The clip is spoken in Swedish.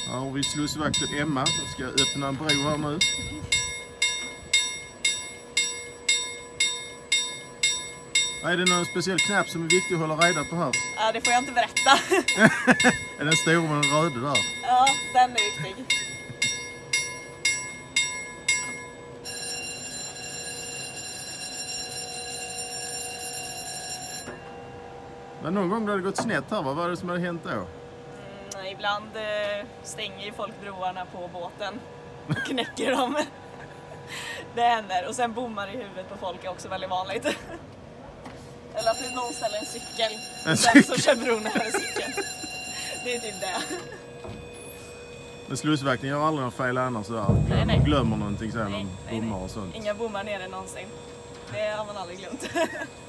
Här har vi slussvakten Emma som ska öppna en bro här nu. Är det någon speciell knapp som är viktig att hålla reda på här? Ja, det får jag inte berätta. Är den stora med den röda där? Ja, den är viktig. Men någon gång har det gått snett här, vad var det som hade hänt då? Ibland stänger ju folk broarna på båten och knäcker dem. Det händer. Och sen bommar i huvudet på folk är också väldigt vanligt. Eller att någon ställer en cykel och sen så kör bron över cykeln. Det är typ det. Men slussvakten gör aldrig någon fel annars där. Nej. Glömmer någonting sen om Nej. bommar och sånt. Inga bommar nere någonsin. Det har man aldrig glömt.